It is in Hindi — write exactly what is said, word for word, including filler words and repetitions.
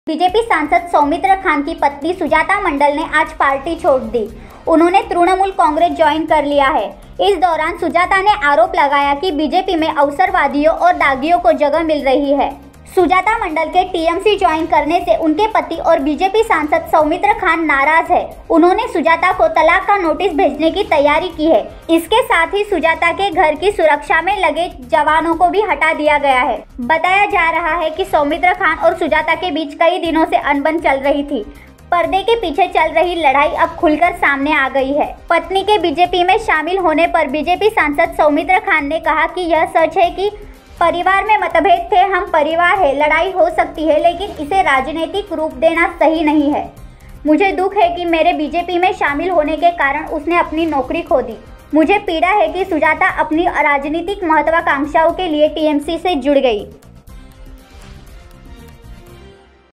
बीजेपी सांसद सौमित्र खान की पत्नी सुजाता मंडल ने आज पार्टी छोड़ दी। उन्होंने तृणमूल कांग्रेस ज्वाइन कर लिया है। इस दौरान सुजाता ने आरोप लगाया कि बीजेपी में अवसरवादियों और दागियों को जगह मिल रही है। सुजाता मंडल के टीएमसी ज्वाइन करने से उनके पति और बीजेपी सांसद सौमित्र खान नाराज है। उन्होंने सुजाता को तलाक का नोटिस भेजने की तैयारी की है। इसके साथ ही सुजाता के घर की सुरक्षा में लगे जवानों को भी हटा दिया गया है। बताया जा रहा है कि सौमित्र खान और सुजाता के बीच कई दिनों से अनबन चल रही थी। पर्दे के पीछे चल रही लड़ाई अब खुलकर सामने आ गई है। पत्नी के बीजेपी में शामिल होने पर बीजेपी सांसद सौमित्र खान ने कहा कि यह सच है कि परिवार में मतभेद थे, हम परिवार है, लड़ाई हो सकती है, लेकिन इसे राजनीतिक रूप देना सही नहीं है। मुझे दुख है कि मेरे बीजेपी में शामिल होने के कारण उसने अपनी नौकरी खो दी। मुझे पीड़ा है कि सुजाता अपनी राजनीतिक महत्वाकांक्षाओं के लिए टीएमसी से जुड़ गई।